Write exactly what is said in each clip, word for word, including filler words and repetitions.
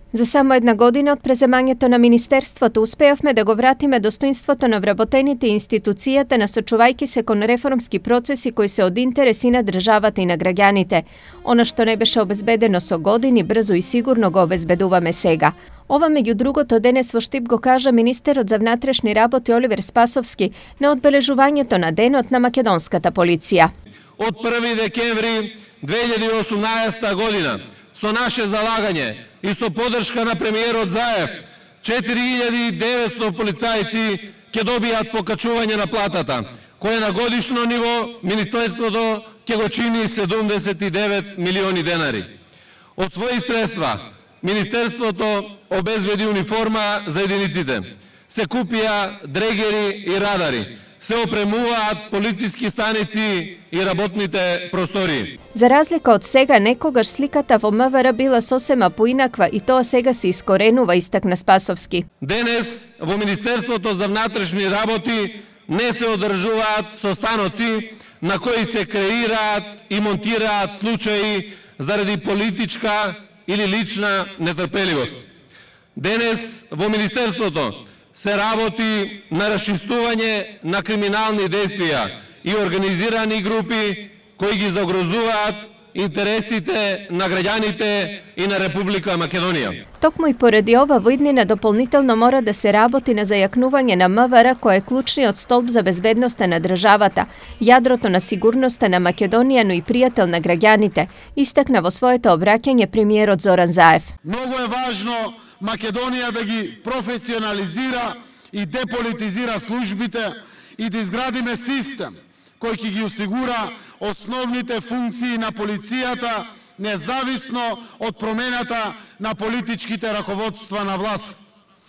За само една година од преземањето на Министерството успеавме да го вратиме достоинството на вработените и институцијата, насочувајќи се кон реформски процеси кои се од интерес и на државата и на граѓаните. Она што не беше обезбедено со години, брзо и сигурно го обезбедуваме сега. Ова меѓу другото денес во Штип го кажа министерот за внатрешни работи Оливер Спасовски на одбележувањето на денот на македонската полиција. Од први декември две илјади и осумнаесета година со наше залагање и со подршка на премиерот Заев, четири илјади и деветстотини полицајци ќе добијат покачување на платата, кое на годишно ниво Министерството ќе го чини седумдесет и девет милиони денари. Од своји средства Министерството обезбеди униформа за единиците, се купија дрегери и радари, се опремуваат полициски станици и работните простори. За разлика од сега, некогаш сликата во МВР била сосема поинаква и тоа сега се искоренува, истакна Спасовски. Денес во Министерството за внатрешни работи не се одржуваат состаноци на кои се креираат и монтираат случаи заради политичка или лична нетрпеливост. Денес во Министерството се работи на расчистување на криминални действија и организирани групи кои ги загрозуваат интересите на граѓаните и на Република Македонија. Токму и поради ова во иднина дополнително мора да се работи на зајакнување на МВР, кој е клучниот столб за безбедноста на државата, јадрото на сигурноста на Македонија, но и пријател на граѓаните, истакна во своето обраќање премиерот Зоран Заев. Многу е важно Македонија да ги професионализира и деполитизира службите и да изградиме систем кој ќе ги осигура основните функции на полицијата независно од промената на политичките раководства на власт.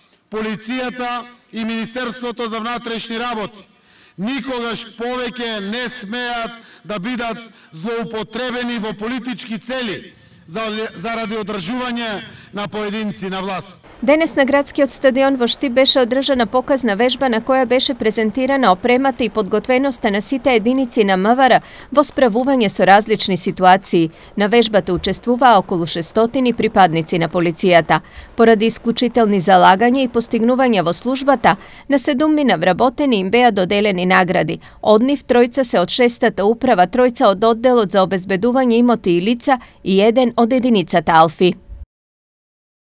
Полицијата и Министерството за внатрешни работи никогаш повеќе не смеат да бидат злоупотребени во политички цели заради одржување на поединци на власт. Денес на градскиот стадион во Штип беше одржана показна вежба на која беше презентирана опремата и подготвеноста на сите единици на МВР во справување со различни ситуации. На вежбата учествуваа околу шестстотини припадници на полицијата. Поради исклучителни залагања и постигнувања во службата, на седумина вработени им беа доделени награди. Од нив тројца се од шестата управа, тројца од одделот за обезбедување имоти и лица и еден од единицата Алфи.